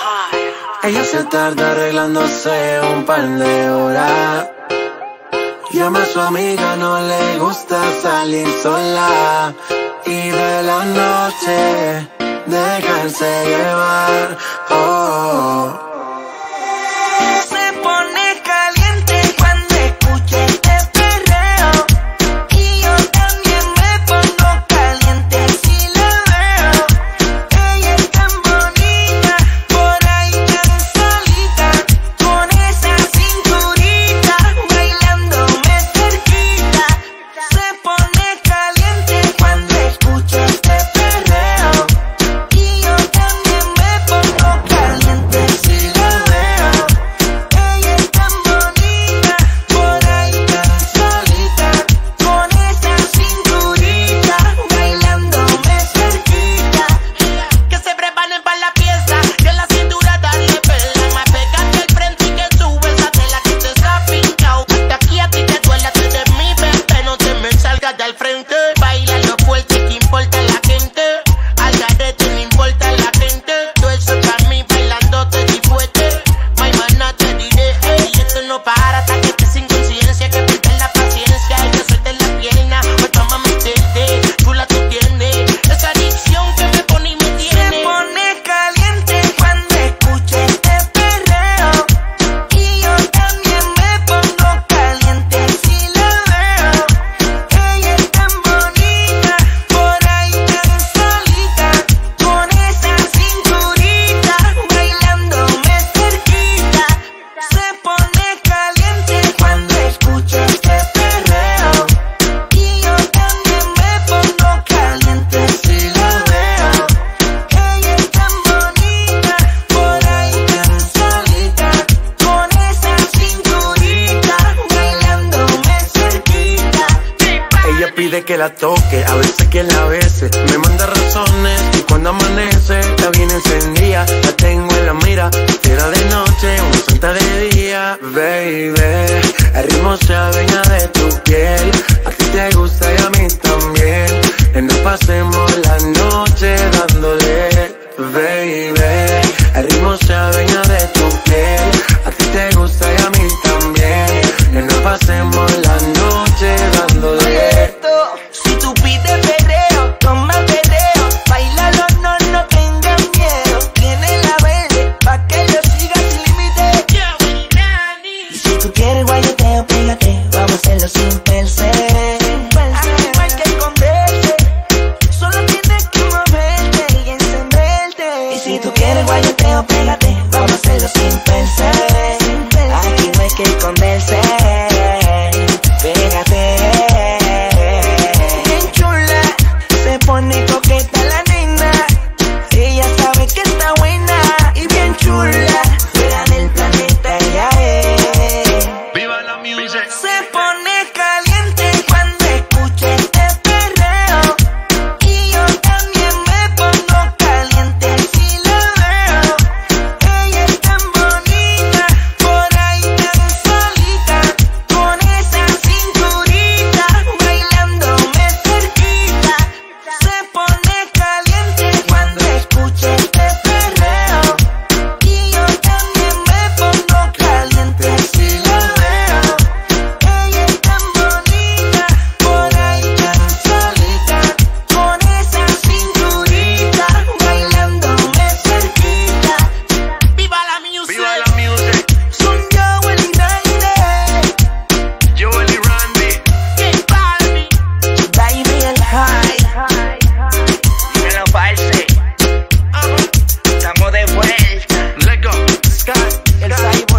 Ella se tarda arreglándose un par de horas. Llama a su amiga, no le gusta salir sola. Y de la noche dejarse llevar. Oh. Se pone caliente cuando escucha este perreo. Y yo también me pongo caliente si la veo. Ella es tan bonita, por ahí tan solita, con esa cinturita, bailándome cerquita. Se pone caliente cuando escucha este perreo. Y yo también me pongo caliente si la veo. Ella es tan bonita, por ahí tan solita, con esa cinturita, bailándome cerquita. Que se preparen para la pieza, que la cintura darle pela. Más pegate al frente y que sube esa tela que te está pinchado. De aquí a ti te duele, tú eres mi bebé, no te me salgas del frente. Baila lo fuerte, que importa la gente. Al garete, no importa la gente. Todo eso para mí, bailándote y fuerte. My mana te diré, ey, esto no para hasta que estés sin conciencia. Que pierdas la paciencia, ella suelte la pierna. Pues toma meterte, chula tú tienes. Esa adicción que me pone y me tiene. Se pone caliente cuando escucha este perreo. Y yo también me pongo caliente si la veo. Ella es tan bonita, por ahí tan solita, con esa cinturita, bailándome cerquita. Se pone caliente cuando escucha este perreo. Y yo también me pongo caliente si la veo. Ella es tan bonita, por ahí tan solita, con esa cinturita, bailándome cerquita. Ella pide que la toque, a veces que la bese. Me manda razones y cuando amanece la viene encendida. La tengo en la mira, era de noche, una santa de día. Baby, el ritmo se adueña de tu piel. A ti te gusta y a mí también. Que nos pasemos la noche dándole. Baby, el ritmo se adueña de tu piel. A ti te gusta y a mí también. Que nos pasemos la noche dándole. Si tú pides perreo, toma perreo, bailalo, no tengas miedo. Tiene la verde, pa' que lo sigas sin límite. Y si tú quieres guayoteo, pégate, vamos a hacerlo sin pensar. Aquí no hay que esconderse, solo tienes que moverte y encenderte. Y si tú quieres guayoteo, pégate, vamos a hacerlo sin pensar. Aquí no hay que esconderse, pégate. Bien chula, se pone coqueta la nena. Ella sabe que está buena y bien chula. Fuera del planeta ella es. Viva la music. Se pone caliente cuando escucha este perreo. Y yo también me pongo caliente si la veo. Ella es tan bonita, por ahí tan solita, con esa cinturita, bailándome cerquita. Se pone caliente cuando escucha este perreo. Y yo también me pongo caliente si la veo. Ella es tan bonita, por ahí tan solita, con esa cinturita, bailándome cerquita. ¡Viva la music! Viva la music. Son Joel y Randy, Joel y Randy. J Balvin, Baby el High. Dímelo, parce. Estamos de vuelta. Let's go. Sky, el Cyborg.